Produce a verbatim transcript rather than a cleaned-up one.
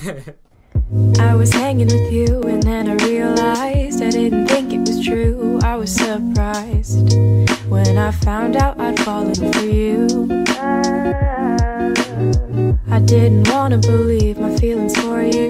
I was hanging with you and then I realized I didn't think it was true. I was surprised when I found out I'd fallen for you. I didn't want to believe my feelings for you.